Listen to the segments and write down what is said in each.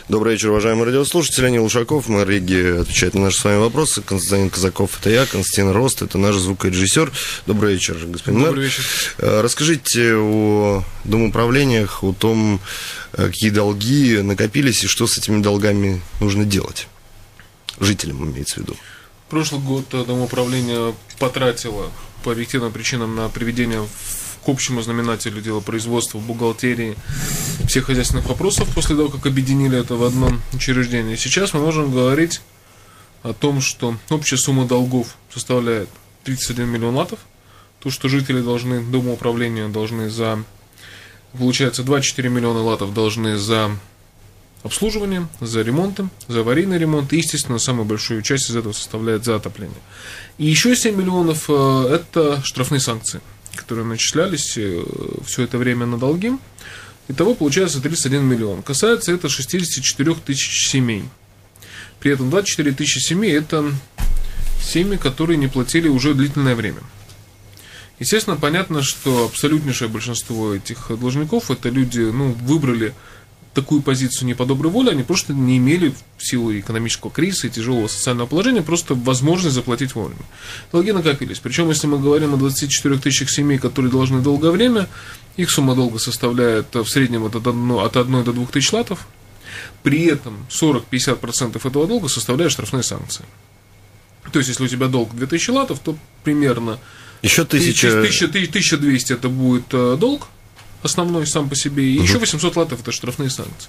Добрый вечер, уважаемые радиослушатели. Анил Ушаков, мэр Риги, отвечает на наши с вами вопросы. Константин Казаков, это я. Константин Рост, это наш звукорежиссер. Добрый вечер, господин мэр. Добрый вечер. Расскажите о домоуправлениях, о том, какие долги накопились и что с этими долгами нужно делать. Жителям, имеется в виду. Прошлый год домоуправление потратило по объективным причинам на приведение к общему знаменателю дела производства, бухгалтерии, всех хозяйственных вопросов после того, как объединили это в одном учреждении. Сейчас мы можем говорить о том, что общая сумма долгов составляет 31 миллион латов. То, что жители должны, домоуправления должны за, получается, 24 миллиона латов должны за обслуживание, за ремонтом, за аварийный ремонт. И, естественно, самую большую часть из этого составляет за отопление. И еще 7 миллионов – это штрафные санкции, которые начислялись все это время на долги. Итого получается 31 миллион. Касается это 64 тысяч семей. При этом 24 тысячи семей – это семьи, которые не платили уже длительное время. Естественно, понятно, что абсолютнейшее большинство этих должников – это люди, выбрали такую позицию не по доброй воле, они просто не имели в силу экономического кризиса и тяжелого социального положения просто возможность заплатить вовремя. Долги накопились. Причем, если мы говорим о 24 тысячах семей, которые должны долгое время, их сумма долга составляет в среднем от 1 до 2 тысяч латов. При этом 40-50% этого долга составляют штрафные санкции. То есть, если у тебя долг 2000 латов, то примерно еще 1200 это будет долг основной сам по себе, и еще 800 латов – это штрафные санкции.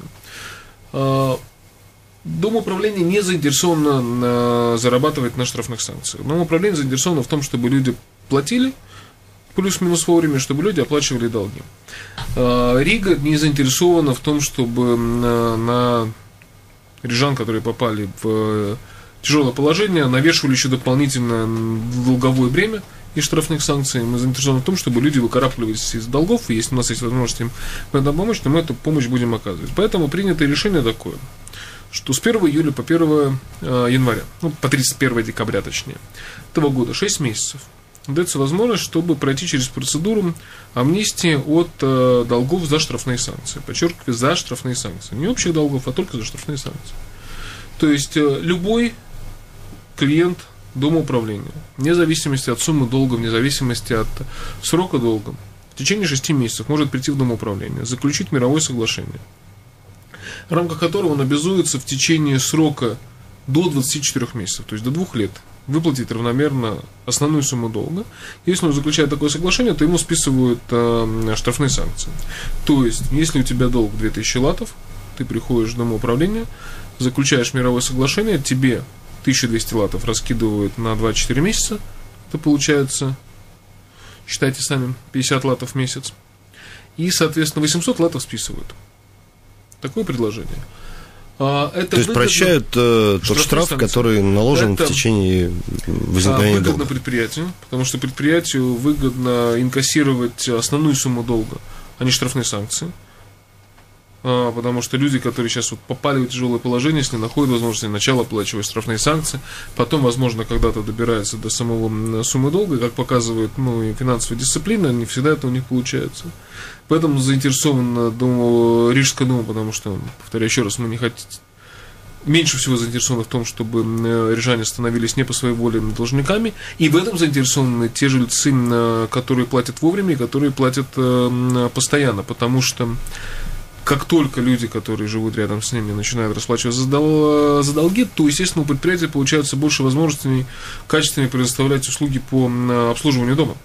Домоуправление не заинтересовано зарабатывать на штрафных санкциях. Домоуправление заинтересовано в том, чтобы люди платили плюс-минус вовремя, чтобы люди оплачивали долги. Рига не заинтересована в том, чтобы на рижан, которые попали в тяжелое положение, навешивали еще дополнительно долговое бремя и штрафных санкций. Мы заинтересованы в том, чтобы люди выкарабкивались из долгов, и если у нас есть возможность им в этом помочь, то мы эту помощь будем оказывать. Поэтому принято решение такое, что с 1 июля по 1 января, по 31 декабря точнее, этого года, 6 месяцев, дается возможность, чтобы пройти через процедуру амнистии от долгов за штрафные санкции. Подчеркиваю, за штрафные санкции. Не общих долгов, а только за штрафные санкции. То есть любой клиент домоуправления, вне зависимости от суммы долга, вне зависимости от срока долга, в течение 6 месяцев может прийти в домоуправление, заключить мировое соглашение, в рамках которого он обязуется в течение срока до 24 месяцев, то есть до 2 лет, выплатить равномерно основную сумму долга. Если он заключает такое соглашение, то ему списывают штрафные санкции. То есть, если у тебя долг 2000 латов, ты приходишь в домоуправление, заключаешь мировое соглашение, тебе 1200 латов раскидывают на 24 месяца, это получается, считайте сами, 50 латов в месяц. И, соответственно, 800 латов списывают. Такое предложение. То есть прощают тот штраф, который наложен в течение возникновения долга. Выгодно предприятию, потому что предприятию выгодно инкассировать основную сумму долга, а не штрафные санкции. Потому что люди, которые сейчас попали в тяжелое положение, если находят возможность сначала оплачивать штрафные санкции, потом, возможно, когда-то добираются до самого суммы долга, как показывает и финансовая дисциплина, не всегда это у них получается. Поэтому заинтересован Рижская дума, потому что, повторяю еще раз, мы не хотим, меньше всего заинтересованы в том, чтобы рижане становились не по своей воле должниками, и в этом заинтересованы те жильцы, которые платят вовремя и которые платят постоянно, потому что как только люди, которые живут рядом с ними, начинают расплачиваться за долги, то, естественно, у предприятия получается больше возможностей качественнее предоставлять услуги по обслуживанию дома.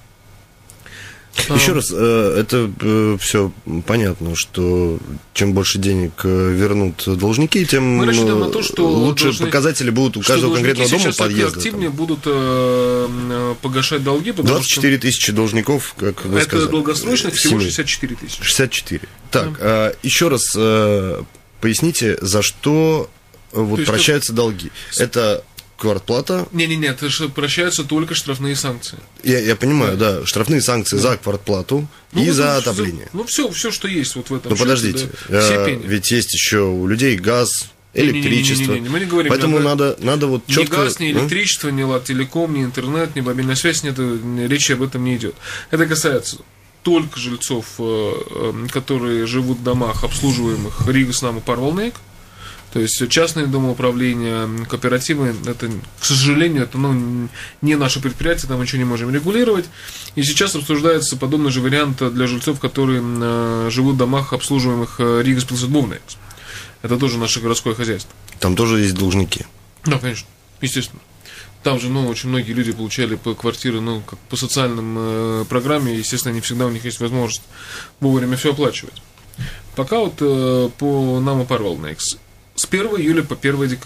Еще раз, это все понятно, что чем больше денег вернут должники, тем на то, что лучше показатели будут у каждого конкретного дома подъезда. Активнее будут погашать долги. 24 тысячи должников, как вы сказали. Это долгосрочных всего 64 тысячи. 64. Так, еще раз поясните, за что прощаются долги. Это квартплата? Нет, это прощаются только штрафные санкции. Я понимаю, да. Штрафные санкции за квартплату и за отопление. Все, что есть вот в этом. Но подождите, ведь есть еще у людей газ, электричество. Мы не говорим, поэтому надо вот четко... Ни газ, ни электричество, ни телеком, ни интернет, ни мобильная связь, речи об этом не идет. Это касается только жильцов, которые живут в домах, обслуживаемых Рига, Снама, Парвалнейк. То есть частные домоуправления, кооперативы, это, к сожалению, это не наше предприятие, там ничего не можем регулировать. И сейчас обсуждается подобный же вариант для жильцов, которые живут в домах, обслуживаемых Рига Спилсетбувнекс. Это тоже наше городское хозяйство. Там тоже есть должники? Да, конечно, естественно. Там же, очень многие люди получали квартиры, как по социальным программе, естественно, не всегда у них есть возможность вовремя все оплачивать. Пока по нам Парвалнекс. С 1 июля по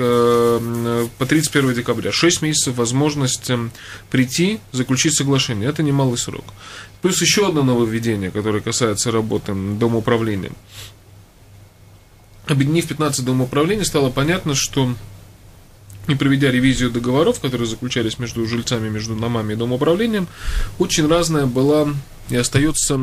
31 декабря 6 месяцев возможность прийти, заключить соглашение. Это немалый срок. Плюс еще одно нововведение, которое касается работы домоуправления. Объединив 15 домоуправлений, стало понятно, что не проведя ревизию договоров, которые заключались между жильцами, между домами и домоуправлением, очень разная была и остается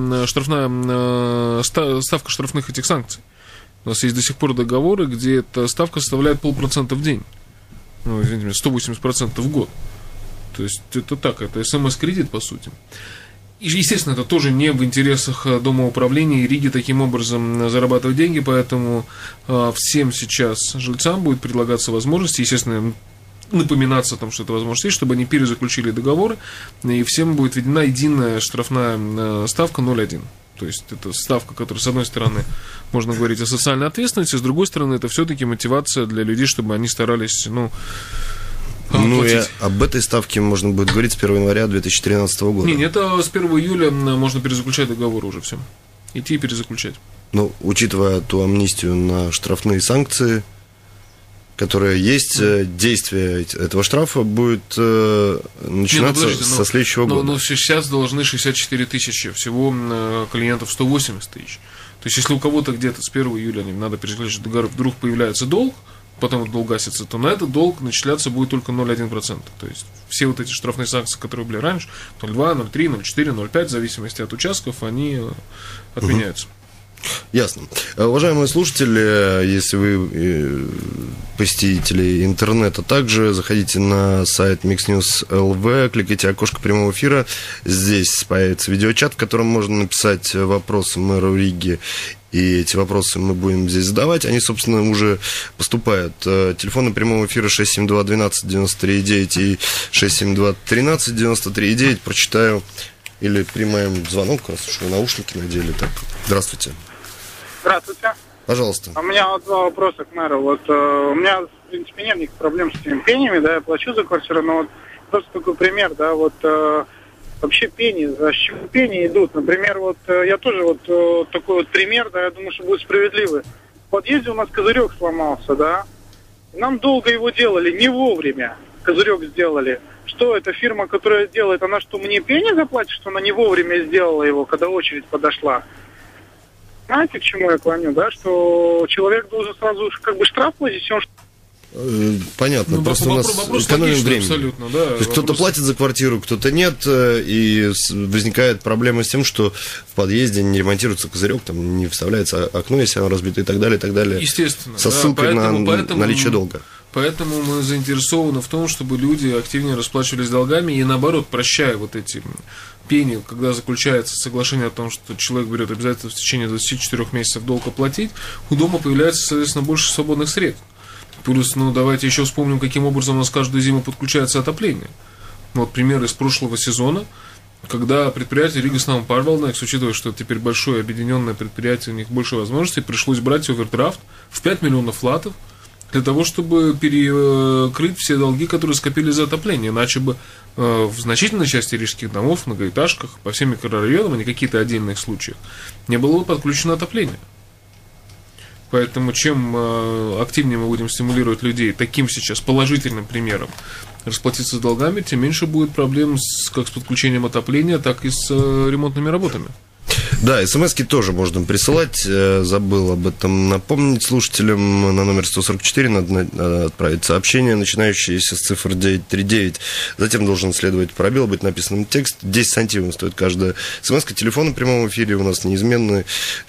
ставка штрафных этих санкций. У нас есть до сих пор договоры, где эта ставка составляет 0,5% в день. 180% в год. То есть это так, это СМС-кредит, по сути. И, естественно, это тоже не в интересах домоуправления и Риги таким образом зарабатывать деньги, поэтому всем сейчас жильцам будет предлагаться возможность, естественно, напоминаться о том, что это возможность есть, чтобы они перезаключили договоры, и всем будет введена единая штрафная ставка 0,1. То есть это ставка, которая, с одной стороны, можно говорить о социальной ответственности, с другой стороны, это все-таки мотивация для людей, чтобы они старались, и об этой ставке можно будет говорить с 1 января 2013 года. Нет, это с 1 июля можно перезаключать договор уже всем. Идти и перезаключать. Учитывая ту амнистию на штрафные санкции, которая есть, действие этого штрафа будет начинаться со следующего года. Но сейчас должны 64 тысячи, всего клиентов 180 тысяч. То есть, если у кого-то где-то с 1 июля надо перезаключать договор, вдруг появляется долг, потом этот долг гасится, то на этот долг начисляться будет только 0,1%. То есть, все вот эти штрафные санкции, которые были раньше, 0,2, 0,3, 0,4, 0,5, в зависимости от участков, они отменяются. Ясно. Уважаемые слушатели, если вы посетители интернета, также заходите на сайт MixNews.lv, кликайте окошко прямого эфира. Здесь появится видеочат, в котором можно написать вопросы мэру Риги. И эти вопросы мы будем здесь задавать. Они, собственно, уже поступают. Телефоны прямого эфира 672-12-93-9 и 672-13-93-9. Прочитаю или примаем звонок, раз уж вы наушники надели. Так, здравствуйте. Здравствуйте. Пожалуйста. У меня два вопроса к мэру. У меня, в принципе, нет никаких проблем с этими пенями, я плачу за квартиру, но просто такой пример, вообще пени, за чего пени идут? Например, я тоже такой пример, я думаю, что будет справедливый. В подъезде у нас козырек сломался, Нам долго его делали, не вовремя козырек сделали. Что эта фирма, которая делает, она что, мне пени заплатит, что она не вовремя сделала его, когда очередь подошла? Знаете, к чему я клоню, что человек должен сразу штраф платить, он... Понятно, просто у нас экономим время. Абсолютно, То есть кто-то платит за квартиру, кто-то нет, и возникает проблема с тем, что в подъезде не ремонтируется козырек, там не вставляется окно, если оно разбито и так далее, и так далее. Естественно. Со ссылкой на наличие долга. Поэтому мы заинтересованы в том, чтобы люди активнее расплачивались долгами и, наоборот, прощая эти пени, когда заключается соглашение о том, что человек берет обязательно в течение 24 месяцев долг оплатить, у дома появляется, соответственно, больше свободных средств. Плюс, давайте еще вспомним, каким образом у нас каждую зиму подключается отопление. Пример из прошлого сезона, когда предприятие Рига Парвалнекс, учитывая, что это теперь большое объединенное предприятие, у них больше возможностей, пришлось брать овердрафт в 5 миллионов латов для того, чтобы перекрыть все долги, которые скопили за отопление. Иначе бы в значительной части рижских домов, в многоэтажках, по всем микрорайонам, а не какие-то отдельных случаях, не было бы подключено отопление. Поэтому чем активнее мы будем стимулировать людей таким сейчас положительным примером расплатиться с долгами, тем меньше будет проблем как с подключением отопления, так и с ремонтными работами. Да, смс-ки тоже можно присылать. Забыл об этом напомнить слушателям. На номер 144 надо отправить сообщение, начинающееся с цифр 939. Затем должен следовать пробел, быть написанным текст. 10 сантимов стоит каждая смс-ка. Телефон в прямом эфире у нас неизменный.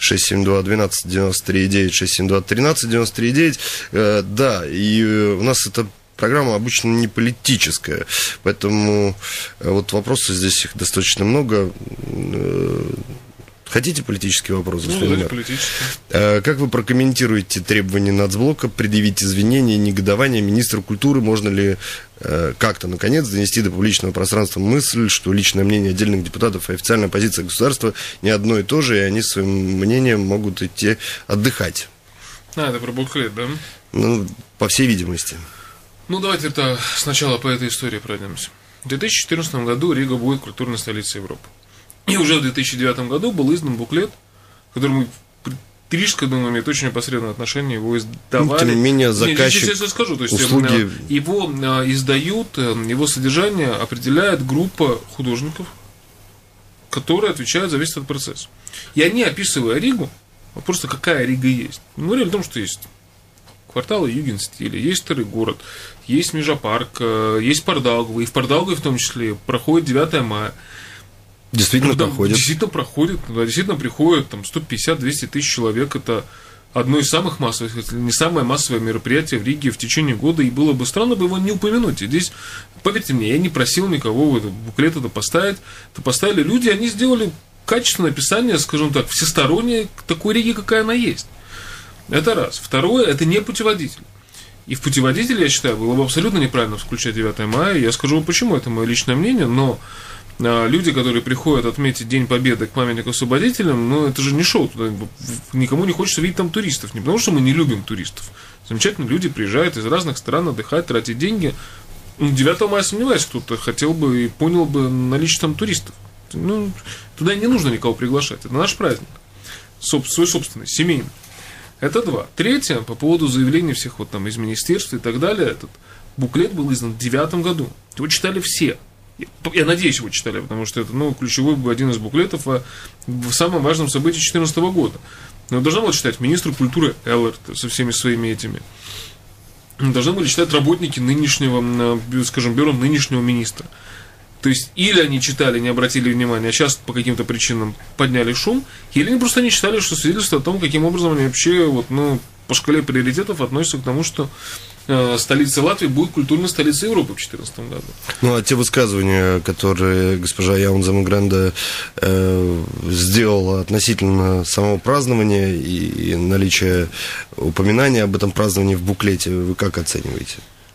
672-12-93-9, 672-13-93-9. Да, и у нас это программа обычно не политическая, поэтому вопросов здесь их достаточно много. Хотите политический вопрос? Ну, политический. Как вы прокомментируете требования Нацблока предъявить извинения и негодование министру культуры? Можно ли как-то, наконец, донести до публичного пространства мысль, что личное мнение отдельных депутатов и официальная позиция государства не одно и то же, и они своим мнением могут идти отдыхать? Это про буклет, да? Ну, по всей видимости. Ну, давайте это сначала по этой истории пройдемся. В 2014 году Рига будет культурной столицей Европы. И уже в 2009 году был издан буклет, который мы, Рижская дума имеет очень непосредственное отношение, его издавали. Ну, тем не менее, заказчик, я скажу, то есть услуги... его издают, его содержание определяет группа художников, которые отвечают за весь этот процесс. И они, описывая Ригу, просто какая Рига есть, говорили о том, что есть кварталы Югенстиля, есть Старый город, есть Межапарк, есть Пардаугава, и в Пардаугаве в том числе проходит 9 мая. Действительно проходит. Действительно проходит, да, действительно приходит там 150-200 тысяч человек. Это одно из самых массовых, если не самое массовое мероприятие в Риге в течение года, и было бы странно бы его не упомянуть. И здесь, поверьте мне, я не просил никого этот буклет это поставить. Это поставили люди, они сделали качественное описание, скажем так, всестороннее такой Риги, какая она есть. Это раз. Второе, это не путеводитель. И в путеводителе, я считаю, было бы абсолютно неправильно включать 9 мая. Я скажу почему, это мое личное мнение, но люди, которые приходят отметить День Победы к памятнику освободителям, ну, это же не шоу, туда никому не хочется видеть там туристов, не потому что мы не любим туристов. Замечательно, люди приезжают из разных стран отдыхать, тратить деньги. 9 мая сомневаюсь, кто-то хотел бы и понял бы наличие там туристов. Ну, туда не нужно никого приглашать, это наш праздник, свой собственный, семейный. Это два. Третье, по поводу заявлений всех вот там из министерства и так далее, этот буклет был издан в 2009 году. Его читали все. Я надеюсь, его читали, потому что это ключевой один из буклетов в самом важном событии 2014 года. Но должна была читать министр культуры Эллерт со всеми своими этими. Должны были читать работники нынешнего, скажем, бюро нынешнего министра. То есть, или они читали, не обратили внимания, а сейчас по каким-то причинам подняли шум, или они просто не читали, что свидетельствует о том, каким образом они вообще по шкале приоритетов относятся к тому, что столица Латвии будет культурной столицей Европы в 2014 году. Ну, а те высказывания, которые госпожа Яун Замгранда сделала относительно самого празднования и наличия упоминания об этом праздновании в буклете, вы как оцениваете?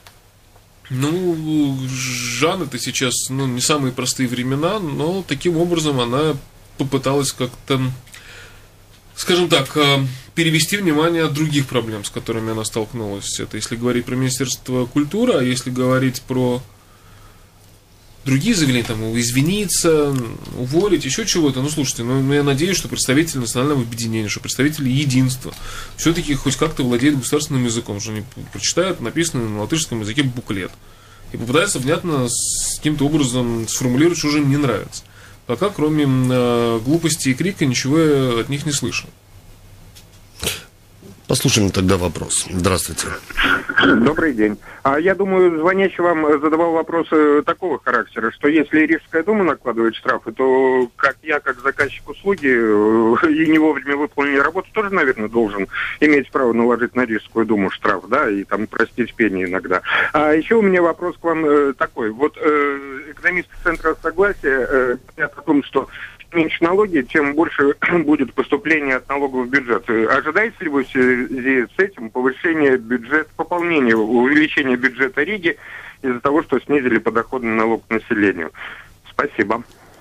Ну, Жан, это сейчас не самые простые времена, но таким образом она попыталась как-то, скажем так, перевести внимание от других проблем, с которыми она столкнулась. Это если говорить про Министерство культуры, а если говорить про другие заявления, там, извиниться, уволить, еще чего-то. Ну, слушайте, я надеюсь, что представители национального объединения, что представители единства все-таки хоть как-то владеют государственным языком, что они прочитают написанный на латышском языке буклет и попытаются внятно каким-то образом сформулировать, что же им не нравится. Пока, кроме глупости и крика, ничего я от них не слышал. Послушаем тогда вопрос. Здравствуйте. Добрый день. Я думаю, звонящий вам задавал вопросы такого характера, что если Рижская дума накладывает штрафы, то я, как заказчик услуги и не вовремя выполненной работы, тоже, наверное, должен иметь право наложить на Рижскую думу штраф, да, и там простить пени иногда. А еще у меня вопрос к вам такой. Вот экономисты Центра Согласия говорят о том, что меньше налоги, тем больше будет поступление от налогов в бюджет. Ожидаете ли вы в связи с этим повышение бюджета, пополнение, увеличение бюджета Риги из-за того, что снизили подоходный налог населению? Спасибо.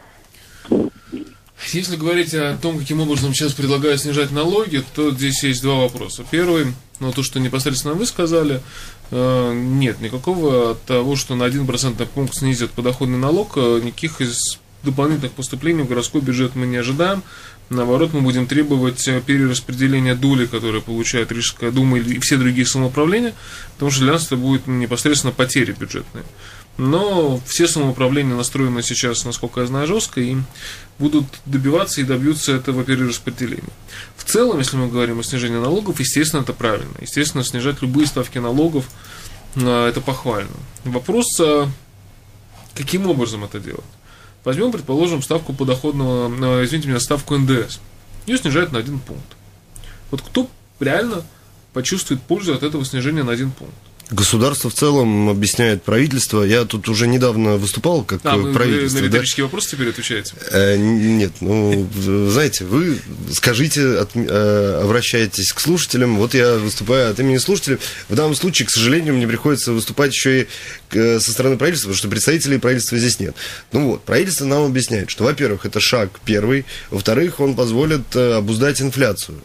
Если говорить о том, каким образом сейчас предлагают снижать налоги, то здесь есть два вопроса. Первый, то, что непосредственно вы сказали, нет никакого от того, что на 1% пункт снизят подоходный налог, никаких из дополнительных поступлений в городской бюджет мы не ожидаем. Наоборот, мы будем требовать перераспределения доли, которую получает Рижская дума и все другие самоуправления, потому что для нас это будет непосредственно потери бюджетные. Но все самоуправления настроены сейчас, насколько я знаю, жестко, и будут добиваться и добьются этого перераспределения. В целом, если мы говорим о снижении налогов, естественно, это правильно. Естественно, снижать любые ставки налогов – это похвально. Вопрос, каким образом это делать? Возьмем, предположим, ставку подоходного, ставку НДС. Ее снижают на 1 пункт. Вот кто реально почувствует пользу от этого снижения на 1 пункт? Государство в целом объясняет правительство. Я тут уже недавно выступал как правительство. Вы на риторический вопрос теперь отвечаете? Нет, знаете, вы скажите, обращайтесь к слушателям. Вот я выступаю от имени слушателей. В данном случае, к сожалению, мне приходится выступать еще и со стороны правительства, потому что представителей правительства здесь нет. Правительство нам объясняет, что, во-первых, это шаг первый, во-вторых, он позволит обуздать инфляцию.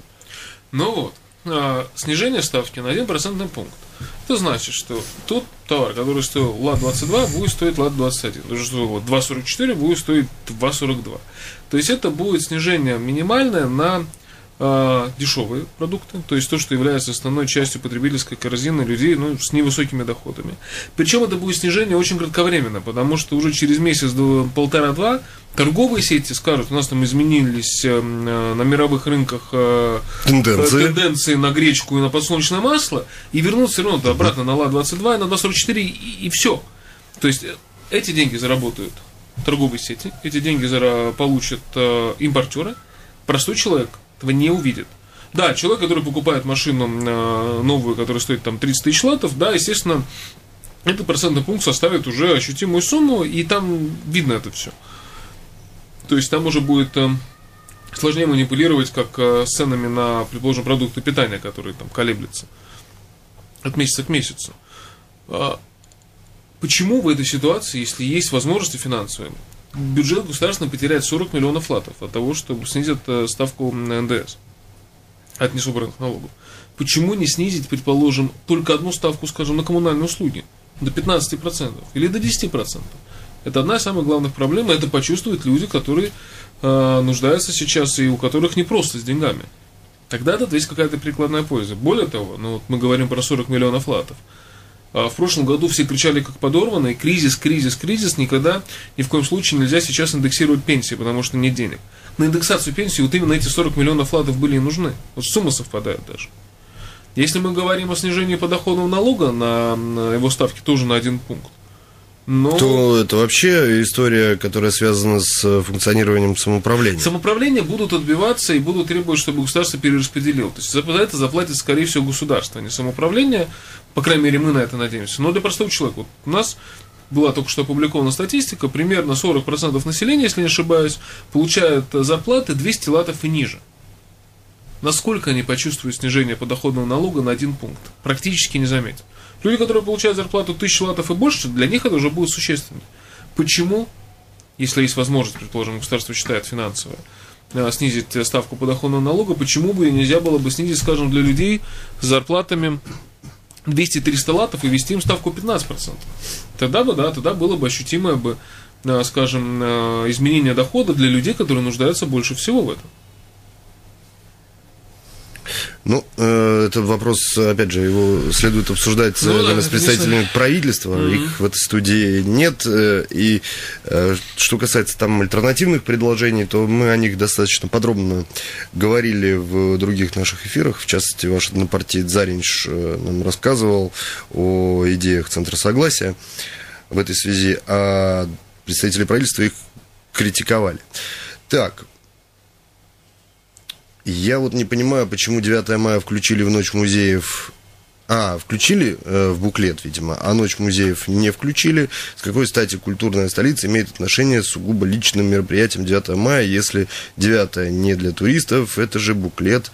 Снижение ставки на 1% пункт. Это значит, что тот товар, который стоил ЛАТ-22, будет стоить ЛАТ-21. То есть 2,44 будет стоить 2,42. То есть это будет снижение минимальное на дешевые продукты, то есть то, что является основной частью потребительской корзины людей с невысокими доходами. Причем это будет снижение очень кратковременно, потому что уже через месяц до 1,5-2 торговые сети скажут, у нас там изменились на мировых рынках тенденции на гречку и на подсолнечное масло, и вернутся все равно обратно на ЛАТ-22 и на 2,44 и все. То есть эти деньги заработают торговые сети, эти деньги получат импортеры, простой человек этого не увидит. Да, человек, который покупает машину новую, которая стоит там 30 тысяч латов, да, естественно, этот процентный пункт составит уже ощутимую сумму, и там видно это все. То есть там уже будет сложнее манипулировать, как с ценами на, предположим, продукты питания, которые там колеблются от месяца к месяцу. Почему в этой ситуации, если есть возможности финансовые, бюджет государственный потеряет 40 миллионов латов от того, чтобы снизить ставку НДС от несобранных налогов? Почему не снизить, предположим, только одну ставку, скажем, на коммунальные услуги до 15% или до 10%? Это одна из самых главных проблем, и это почувствуют люди, которые нуждаются сейчас и у которых не просто с деньгами. Тогда это есть какая-то прикладная польза. Более того, мы говорим про 40 миллионов латов. В прошлом году все кричали как подорванные: кризис, никогда, ни в коем случае нельзя сейчас индексировать пенсии, потому что нет денег. На индексацию пенсии вот именно эти 40 миллионов латов были и нужны. Вот сумма совпадает даже. Если мы говорим о снижении подоходного налога на его ставки тоже на 1 пункт, то это вообще история, которая связана с функционированием самоуправления. Самоуправления будут отбиваться и будут требовать, чтобы государство перераспределило. То есть за это заплатит, скорее всего, государство, а не самоуправление. По крайней мере, мы на это надеемся. Но для простого человека, вот у нас была только что опубликована статистика, примерно 40% населения, если не ошибаюсь, получают зарплаты 200 латов и ниже. Насколько они почувствуют снижение подоходного налога на 1 пункт? Практически не заметят. Люди, которые получают зарплату 1000 латов и больше, для них это уже будет существенно. Почему, если есть возможность, предположим, государство считает финансово, снизить ставку подоходного налога, почему бы нельзя было бы снизить, скажем, для людей с зарплатами 200-300 латов и ввести им ставку 15%? Тогда было бы ощутимое, скажем, изменение дохода для людей, которые нуждаются больше всего в этом. Этот вопрос, опять же, его следует обсуждать с представителями правительства. Их в этой студии нет. И что касается там альтернативных предложений, то мы о них достаточно подробно говорили в других наших эфирах. В частности, ваш однопартиец Заринч нам рассказывал о идеях Центра Согласия в этой связи, а представители правительства их критиковали. Так. Я вот не понимаю, почему 9 мая включили в Ночь музеев... включили в буклет, видимо, а Ночь музеев не включили. С какой стати культурная столица имеет отношение с сугубо личным мероприятием 9 мая, если 9 не для туристов, это же буклет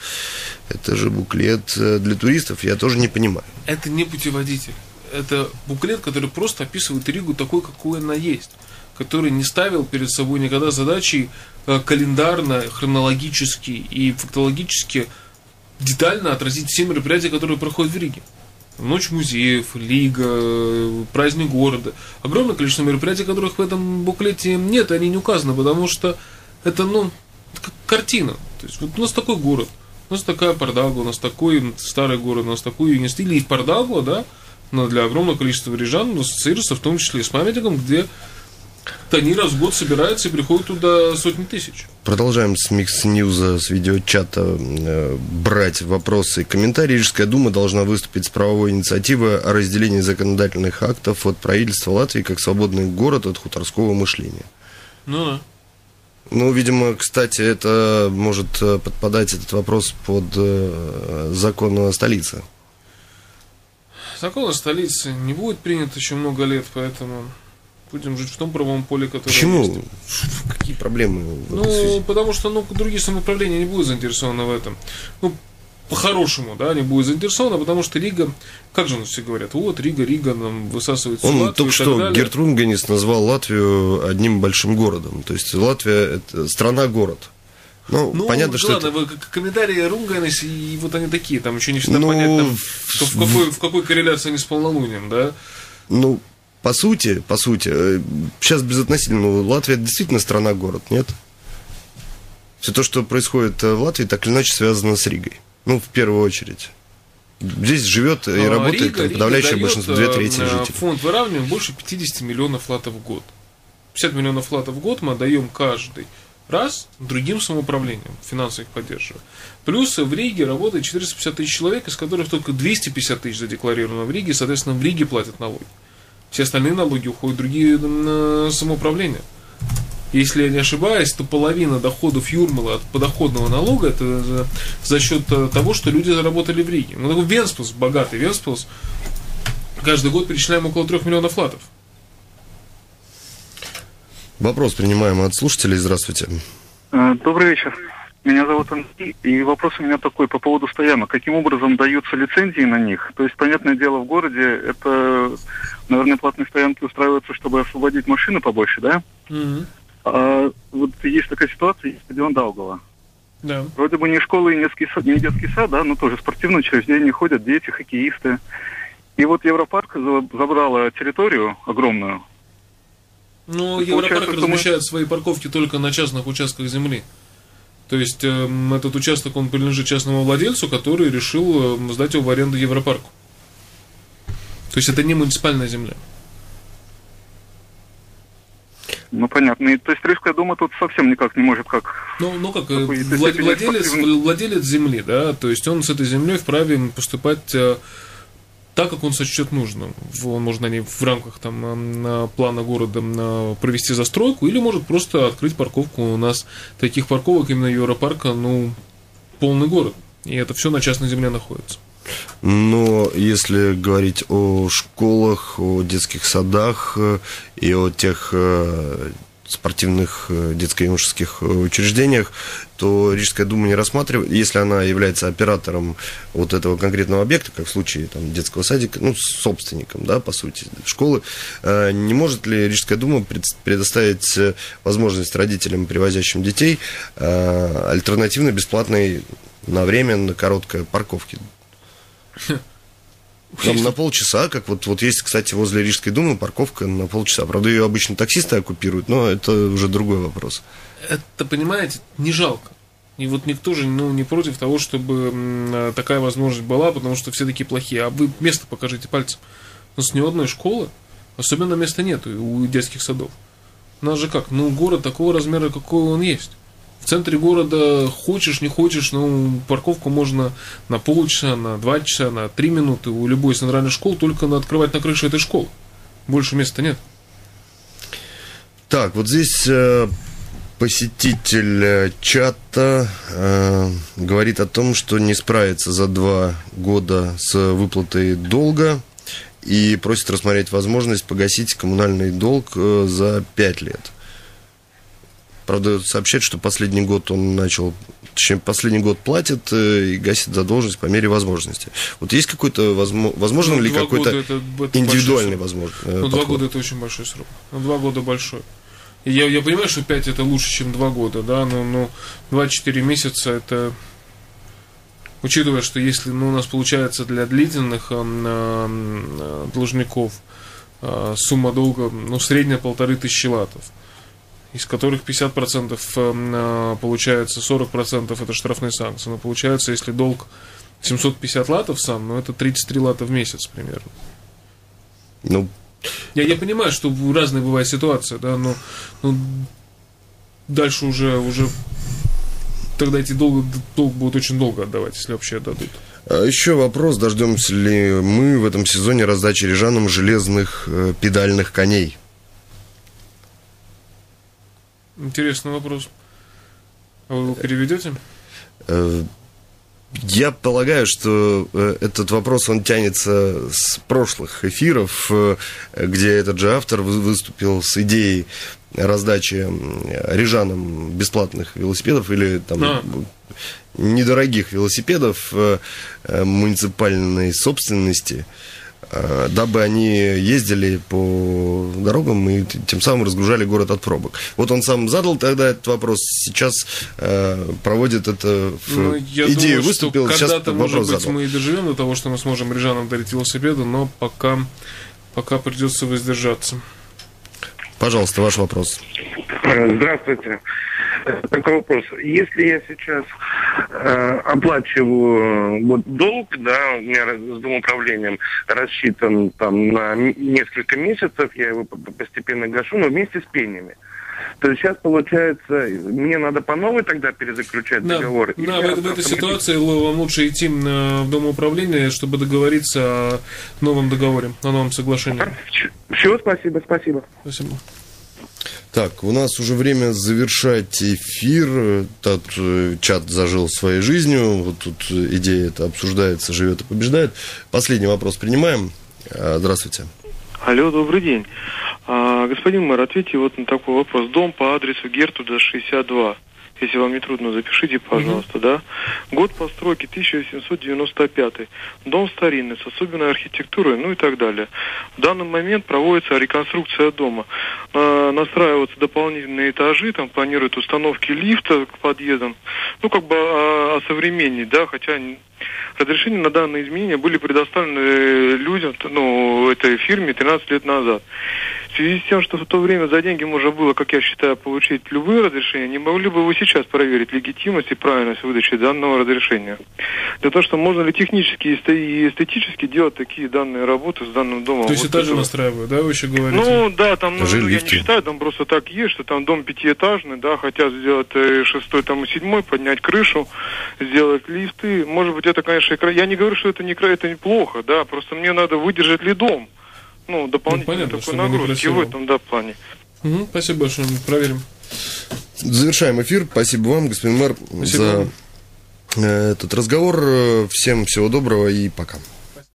для туристов, я тоже не понимаю. Это не путеводитель, это буклет, который просто описывает Ригу такой, какой она есть, который не ставил перед собой никогда задачей календарно, хронологически и фактологически детально отразить все мероприятия, которые проходят в Риге. Ночь музеев, Лига, праздник города. Огромное количество мероприятий, которых в этом буклете нет, и они не указаны, потому что это, как картина. То есть вот у нас такой город, у нас такая Пардагуа, у нас такой старый город, у нас такой Юнистиль, и Пардагуа, да, но для огромного количества рижан ассоциируется в том числе и с памятником, где они раз в год собираются и приходят туда сотни тысяч. Продолжаем с Микс Ньюза, с видеочата брать вопросы и комментарии. Рижская дума должна выступить с правовой инициативой о разделении законодательных актов от правительства Латвии как свободный город от хуторского мышления. Да. Видимо, кстати, это может подпадать, этот вопрос, под закон о столице. закон о столице не будет принят еще много лет, поэтому будем жить в том правовом поле, которое Почему? есть. Какие проблемы в этой связи? Потому что другие самоуправления не будут заинтересованы в этом. По-хорошему, да, не будет заинтересованы, потому что Рига, как же у нас все говорят, вот Рига нам высасывает всю Латвию. Только что Герт Рунгенис назвал Латвию одним большим городом. То есть Латвия – это страна-город. Понятно, что ладно, это... комментарии Рунгенис, и вот они такие, там еще не всегда понятно, в какой корреляции они с полнолунием, да? По сути, сейчас безотносительно, Латвия действительно страна-город, нет? Все то, что происходит в Латвии, так или иначе связано с Ригой. В первую очередь. Здесь живет и работает подавляющее большинство, 2/3 жителей. Фонд выравнивания больше 50 миллионов латов в год. 50 миллионов латов в год мы отдаем каждый раз другим самоуправлениям, финансово их поддерживая. Плюс в Риге работает 450 тысяч человек, из которых только 250 тысяч задекларировано в Риге, соответственно, в Риге платят налоги. Все остальные налоги уходят в другие самоуправления. Если я не ошибаюсь, то половина доходов Юрмалы от подоходного налога это за счет того, что люди заработали в Риге. Такой Венспилс, богатый Венспилс, каждый год перечисляем около 3 миллионов латов. Вопрос принимаем от слушателей. Здравствуйте. Добрый вечер. Меня зовут Андрей, и вопрос у меня такой по поводу стоянок. Каким образом даются лицензии на них? То есть, понятное дело, в городе это, наверное, платные стоянки устраиваются, чтобы освободить машины побольше, да? Mm-hmm. А вот есть такая ситуация, есть стадион Даугава. Да. Вроде бы не школа и не детский сад, да, но тоже спортивные учреждения, ходят дети, хоккеисты. И вот Европарк забрала территорию огромную. Европарк размещает свои парковки только на частных участках земли. То есть этот участок, он принадлежит частному владельцу, который решил сдать его в аренду Европарку. То есть это не муниципальная земля. Понятно. И, то есть Рижская дума тут совсем никак не может как... Владелец земли, да, то есть он с этой землей вправе поступать так, как он сочтет нужным. Он может на ней в рамках плана города провести застройку, или может просто открыть парковку. У нас таких парковок именно Европарка, полный город. И это все на частной земле находится. Но если говорить о школах, о детских садах и о тех спортивных детско-юношеских учреждениях, то Рижская дума не рассматривает, если она является оператором вот этого конкретного объекта, как в случае детского садика, собственником, да, по сути, школы, не может ли Рижская дума предоставить возможность родителям, привозящим детей, альтернативно бесплатной на время, на короткой парковки? На полчаса, как вот есть, кстати, возле Рижской думы парковка на полчаса. Правда, ее обычно таксисты оккупируют, но это уже другой вопрос. Это, понимаете, не жалко. И вот никто же не против того, чтобы такая возможность была, потому что все такие плохие. А вы место покажите пальцем. У нас ни одной школы, особенно места нет у детских садов. У нас же как? Город такого размера, какой он есть. В центре города хочешь, не хочешь, парковку можно на полчаса, на 2 часа, на 3 минуты у любой центральной школы, только надо открывать на крыше этой школы. Больше места нет. Так, вот здесь посетитель чата говорит о том, что не справится за 2 года с выплатой долга и просит рассмотреть возможность погасить коммунальный долг за 5 лет. Правда, сообщает, что последний год последний год платит и гасит задолженность по мере возможности. Вот есть какой-то, возможно ли какой-то индивидуальный возможность? 2 года это очень большой срок. 2 года большой. И я понимаю, что 5 это лучше, чем 2 года, да, но 24 месяца это... Учитывая, что если у нас получается для длительных должников сумма долга, средняя 1500 латов, из которых 50% получается, 40% это штрафные санкции. Но получается, если долг 750 латов сам, это 33 лата в месяц примерно. Я понимаю, что разные бывают ситуации, да, но дальше уже тогда эти долг будут очень долго отдавать, если вообще отдадут. А еще вопрос, дождемся ли мы в этом сезоне раздачи рижанам железных педальных коней? Интересный вопрос. А вы его переведете? Я полагаю, что этот вопрос, он тянется с прошлых эфиров, где этот же автор выступил с идеей раздачи рижанам бесплатных велосипедов или там недорогих велосипедов муниципальной собственности, дабы они ездили по дорогам и тем самым разгружали город от пробок. Вот он сам задал тогда этот вопрос, сейчас проводит это в идею, выступил, сейчас когда-то, вопрос может быть, задал. мы и доживем до того, что мы сможем рижанам дарить велосипеды, но пока придется воздержаться. Пожалуйста, ваш вопрос. Здравствуйте. Такой вопрос. Если я сейчас оплачиваю долг, да, у меня с домоуправлением рассчитан там на несколько месяцев, я его постепенно гашу, но вместе с пенями. То есть сейчас, получается, мне надо по новой тогда перезаключать договор? Да, в этой ситуации вам лучше идти в домоуправление, чтобы договориться о новом договоре, о новом соглашении. Все, спасибо. Спасибо. Так, у нас уже время завершать эфир. Тут чат зажил своей жизнью. Вот тут идея эта обсуждается, живет и побеждает. Последний вопрос принимаем. Здравствуйте. Алло, добрый день. Господин мэр, ответьте вот на такой вопрос. Дом по адресу Гертуда, 62. Если вам не трудно, запишите, пожалуйста, да. Год постройки 1895. Дом старинный, с особенной архитектурой, ну и так далее. В данный момент проводится реконструкция дома. Настраиваются дополнительные этажи, там планируют установки лифта к подъездам. Ну, как бы осовременнить, да, хотя разрешения на данные изменения были предоставлены людям, ну, этой фирме 13 лет назад. В связи с тем, что в то время за деньги можно было, как я считаю, получить любые разрешения, не могли бы вы сейчас проверить легитимность и правильность выдачи данного разрешения? Для того, что можно ли технически и эстетически делать такие данные работы с данным домом. То есть этажи настраивают, да, вы еще говорите? Ну, да, там, я не считаю, там просто так есть, что там дом пятиэтажный, да, хотят сделать 6-й, там и 7-й, поднять крышу, сделать лифты. Может быть, это, конечно, я не говорю, что это неплохо, да, просто мне надо выдержать ли дом. Ну, дополнительно такой нагрузки в этом, да, плане. Спасибо большое, проверим. Завершаем эфир. Спасибо вам, господин мэр, за этот разговор. Всем всего доброго и пока.